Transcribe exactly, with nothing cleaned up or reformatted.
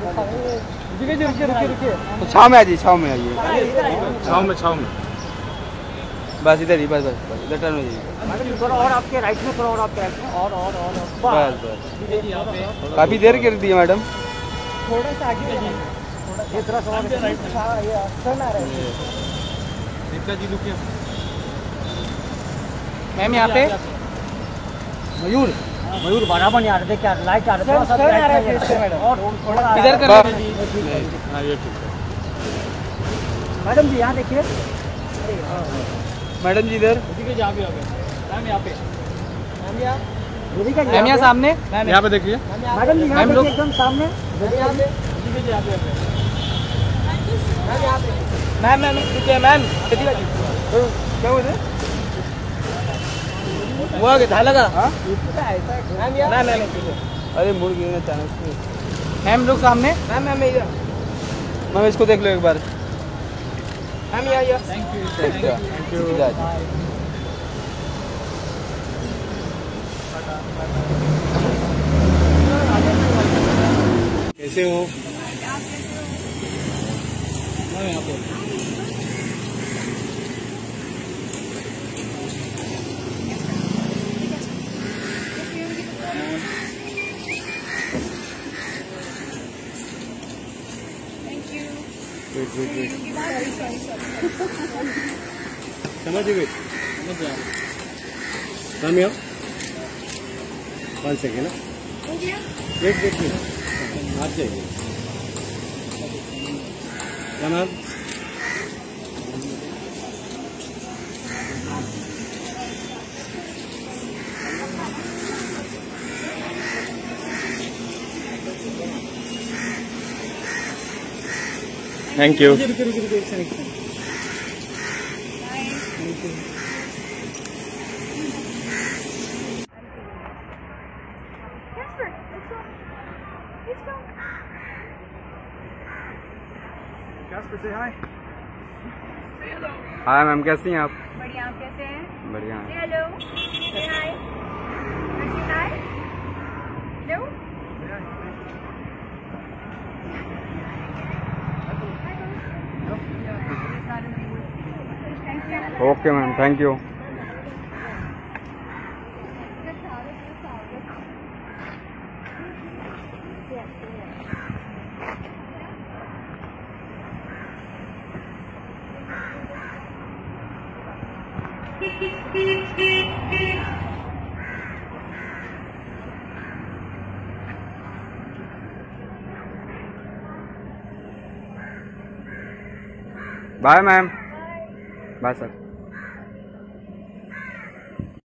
तो छाव में आ जी, छाव में आइए, छाव में, छाव में बस इधर ही, बस बस बस इधर टर्न हो जाइए। थोड़ा और आपके राइट में, थोड़ा और आपके राइट में, और और और बस बस। काफ़ी देर कर दी है मैडम। थोड़ा सा आगे ये थोड़ा सा ये आसन आ रहा है। दीपिका जी रुकिए मैम यहाँ पे मयूर मयूर बराबर नहीं आ रहे थे क्या, लाइट आ रहे थे मैडम, और थोड़ा इधर कर हाँ ये ठीक है। मैडम जी यहाँ देखिए, मैडम जी इधर, यहाँ पे मैम, यहाँ पे मैम यहाँ सामने, यहाँ पे देखिए मैडम जी यहाँ लोग एकदम सामने, मैम मैम रुकिए मैम, क्या हुआ था? वो आगे था लगा, हाँ ना ना अरे मुड़ गई ना अचानक से। मैम लोग सामने, मैम मैम इधर, मैम इसको देख लो एक बार, मैम ये आइए। Thank you thank you. कैसे हो? मैं यहाँ पे समझ गए, समझ गया। कम here, one second ना, वेट वेट वेट, हाथ जाइए, क्या ma'am? Thank you. Hi ma'am, कैसी हैं आप? बढ़िया, आप कैसे हैं? बढ़िया। Hello, hi, hi, hello. Okay ma'am, thank you. Bye ma'am, bye sir.